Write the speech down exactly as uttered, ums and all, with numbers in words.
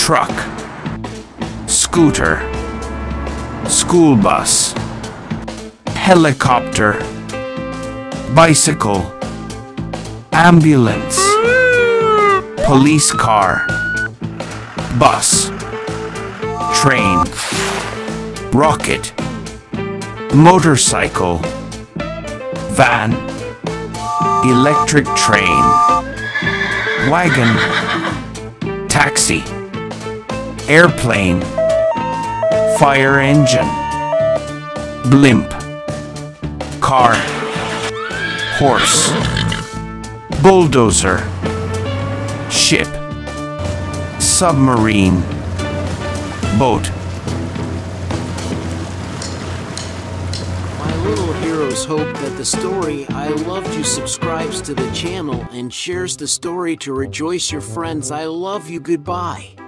truck, scooter, school bus, helicopter, bicycle, ambulance, police car, bus, train, rocket, motorcycle, van, electric train, wagon, taxi, airplane, fire engine, blimp, car, horse, bulldozer, ship, submarine, boat. My little heroes hope that the story I Loved You subscribes to the channel and shares the story to rejoice your friends. I love you. Goodbye.